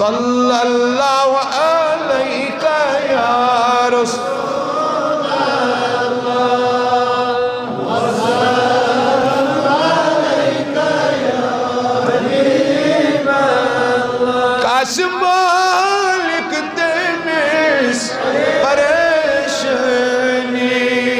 सल्लल्लाहु अलैका या रसूल मालिक तेमिस परेशानी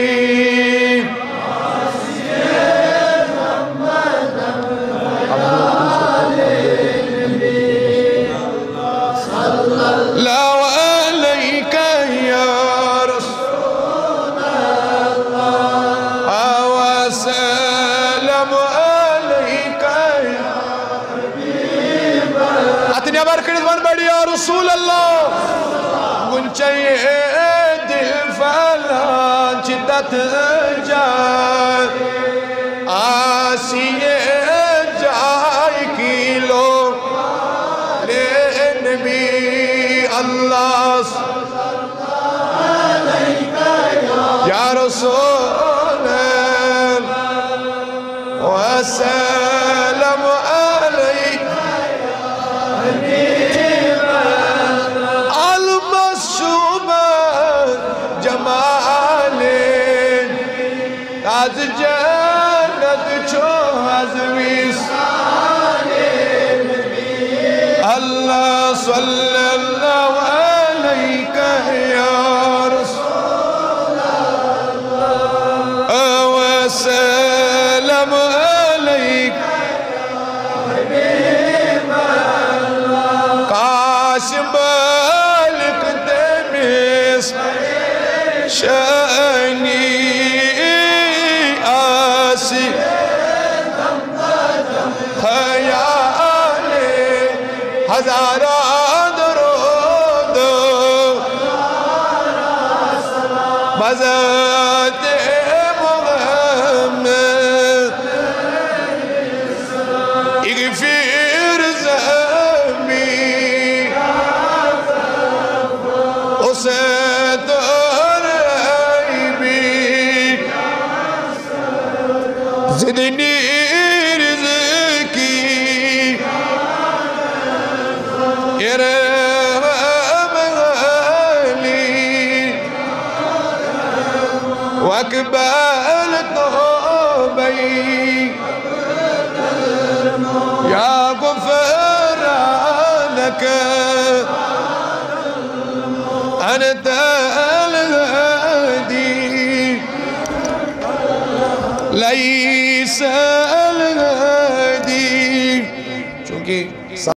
सल्लल्लाहु अलैका या रसूल अल्लाह व सल्लम अलैका या हबीब अल्लाह अतने बार वन बड़ी या रसूल अल्लाह गुंचे दिल फलान चिदत जाए आसिए जाए किलो ले नबी अल्लाह या रसूल व सल्लम आज जन्नत छो हज़वीस अल्लाह सल्लल्लाहु अलैका या रसूल अल्लाह व सल्लम अलैका हबीब अल्लाह काश मालिक तेमिस शानी हजारा दरूद बज़ाते मुहम्मद इग़फ़िर ज़म्बी उसे तोरैबी ज़िदनी वक़बाल तौबई या गुफ़रानक अनतल हदी लैसल हदी चूँकि